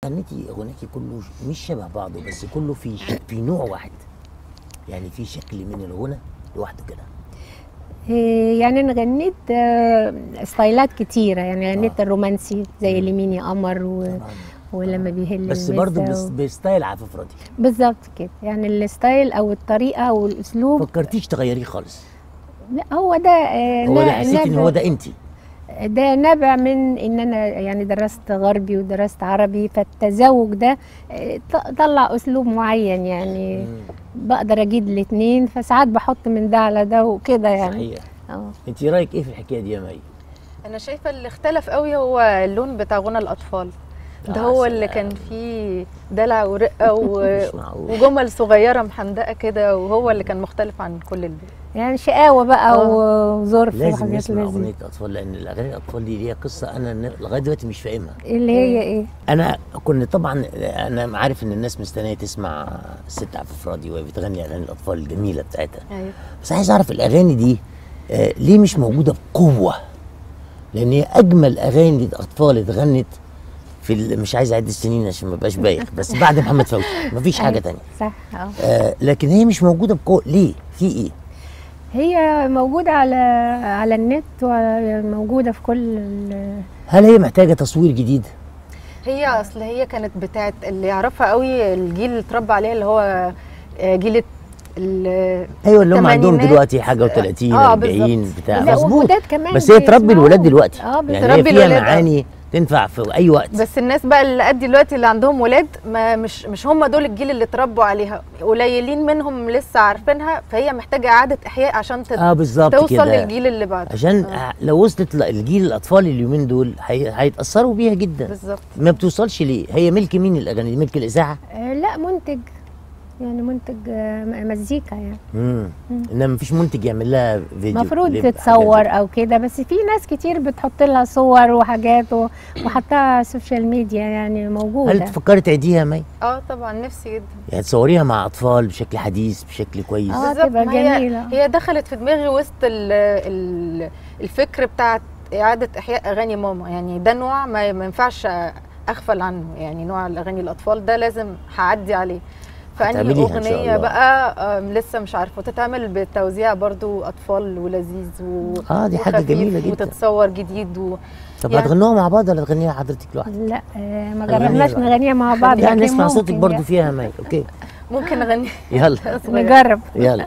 غنيتي اغنيتي كله مش شبه بعضه، بس كله في نوع واحد، يعني في شكل من الغنى لوحده كده. يعني انا غنيت ستايلات كتيره، يعني غنيت الرومانسي زي لمين يا قمر ولما بيهل بس برضه بستايل عفاف راضي. بالظبط كده، يعني الستايل او الطريقه او الاسلوب. فكرتيش تغيريه خالص؟ لا هو ده هو ده حسيتي ان هو ده انت؟ ده نابع من ان انا يعني درست غربي ودرست عربي، فالتزاوج ده طلع اسلوب معين، يعني بقدر اجيد الاثنين، فساعات بحط من ده على ده وكده يعني. صحيح. انت رايك ايه في الحكايه دي يا مي؟ انا شايفه اللي اختلف قوي هو اللون بتاع غنى الاطفال ده، هو اللي كان فيه دلع ورقه وجمل صغيره محندقه كده، وهو اللي كان مختلف عن كل الباقي، يعني شقاوه بقى وظرف وحاجات لازم نسمع اغنيه اطفال، لان الاغاني الاطفال دي ليها قصه انا لغايه دلوقتي مش فاهمها. اللي هي ايه؟ انا كنت طبعا انا عارف ان الناس مستنيه تسمع الست عفاف راضي وهي بتغني اغاني الاطفال الجميله بتاعتها. ايوه. بس عايز اعرف الاغاني دي ليه مش موجوده بقوه؟ لان هي اجمل اغاني الاطفال اتغنت في مش عايز اعد السنين عشان ما ابقاش بايخ، بس بعد محمد فوزي مفيش حاجه ثانيه. صح. لكن هي مش موجوده بقوه، ليه؟ في ايه؟ هي موجوده على النت وموجوده في كل هل هي محتاجه تصوير جديد؟ هي اصل هي كانت بتاعت اللي يعرفها قوي الجيل اللي اتربى عليها، اللي هو جيل ايوه اللي هم عندهم دلوقتي حاجه و30 40 بتاع مظبوط، بس هي تربي الولاد دلوقتي، يعني هي فيها معاني تنفع في اي وقت. بس الناس بقى اللي قد دلوقتي اللي عندهم ولاد ما مش هم دول الجيل اللي اتربوا عليها، قليلين منهم لسه عارفينها، فهي محتاجه اعاده احياء عشان توصل كده للجيل اللي بعده، عشان لو وصلت الجيل الاطفال اليومين دول هيتاثروا بيها جدا. بالظبط. ما بتوصلش ليه؟ هي ملك مين الاغاني دي؟ ملك الاذاعه؟ لا منتج، يعني منتج مزيكا يعني. انما مفيش منتج يعمل لها فيديو المفروض تتصور او كده، بس في ناس كتير بتحط لها صور وحاجات وحطها على السوشيال ميديا يعني موجوده. هل تفكري تعيديها يا مي؟ طبعا نفسي جدا، يعني تصوريها مع اطفال بشكل حديث بشكل كويس. تبقى جميله. هي دخلت في دماغي وسط الفكر بتاعت اعاده احياء اغاني ماما، يعني ده نوع ما ينفعش اغفل عنه، يعني نوع الاغاني الاطفال ده لازم هعدي عليه. فاني اغنيه بقى لسه مش عارفه، وتتعمل بالتوزيع برضو اطفال ولذيذ دي حاجه جميله جدا، وتتصور جديد طب هتغنوها مع بعض ولا تغنيها حضرتك لوحدك؟ لا ما جربناش نغنيها مع بعض، يعني نسمع صوتك برضو فيها يا مي. اوكي ممكن اغني. يلا نجرب. يلا.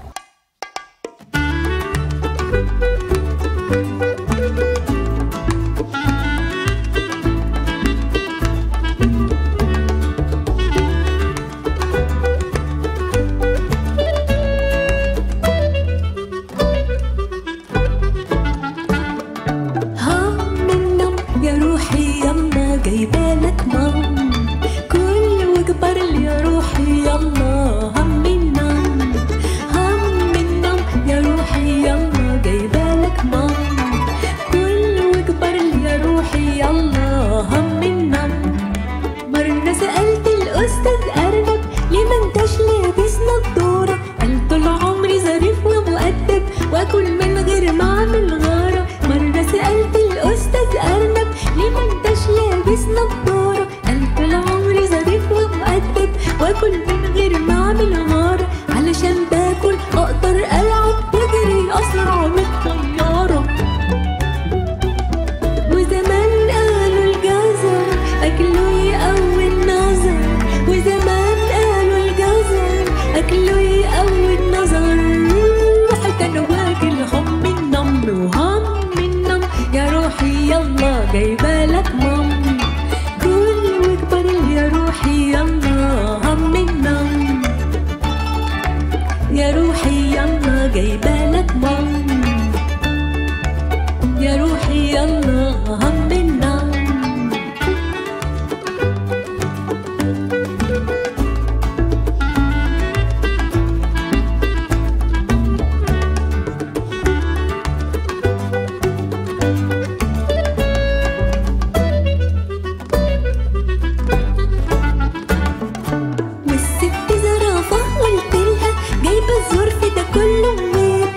والست زرافة قلتلها جايبة الظرف ده كله منين؟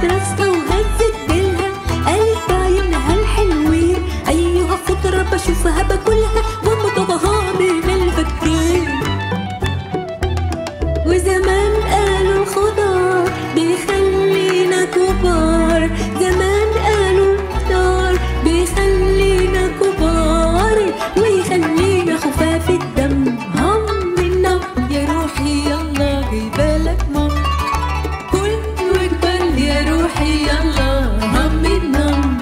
راسها وهزت ديلها، قالت بعيونها الحلوين ايها خضرة بشوفها باكلها ومضغها من الفكرين. وزمان قالوا الخضار بيخلينا كبار، زمان قالوا الخضار بيخلينا كبار ويخلينا خفاف الدم. هم النم يا روحي يلا جايبالك مام، كل وجبال يا روحي يلا. هم النم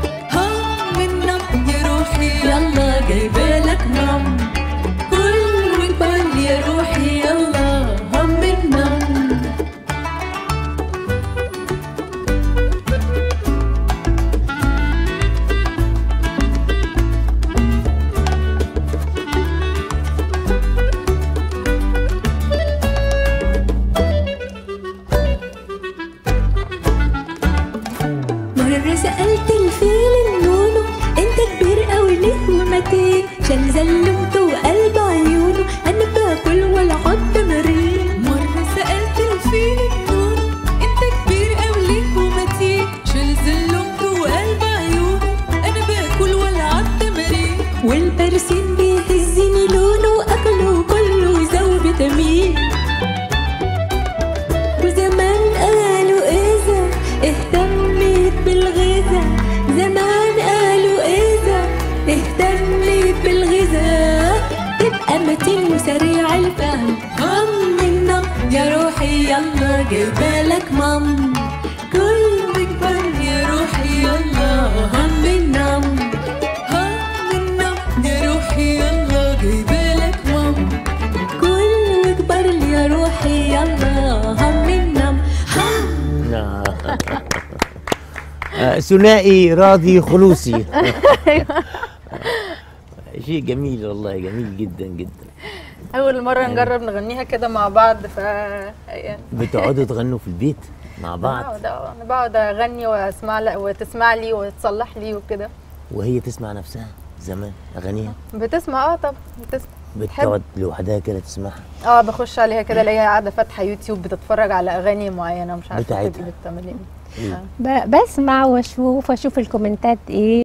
يا روحي يلا جايبالك مام، كل وجبال يا روحي يلا. هم النم مرة سألت الفيل النونو انت كبير قوي ليه ومتين، شال زلمته وقلب عيونه انا باكل ولا عض مرين. مرة سألت الفيل النونو انت كبير قوي ليه ومتين، شال زلمته وقلب عيونه انا باكل ولا عض مرين. والبرسيم بيهزني لونه اكله كله ذو فيتامين. وزمان قالوا اذا اهتميت بالغذاء، زمان قالوا اذا اهتميت بالغذاء تبقى متين وسريع الفهم. هم النم يا روحي يلا جايبالك مام، كل وجبال يا روحي يلا. هم النم يا روحي يلا جايبالك مام، كل وجبال يا روحي يلا. هم النم ثنائي راضي خلوصي. شيء جميل والله، جميل جدا جدا. اول مره نجرب نغنيها كده مع بعض. يعني بتقعدوا تغنوا في البيت مع بعض؟ انا بقعد اغني واسمع وتسمع لي وتصلح لي وكده. وهي تسمع نفسها زمان اغانيها؟ بتسمع طب بتسمع. بتقعد لوحدها كده تسمعها؟ بخش عليها كده الاقيها قاعده فاتحه يوتيوب بتتفرج على اغاني معينه مش عارفه بتاعتها بتعمل ايه. بسمع واشوف الكومنتات ايه.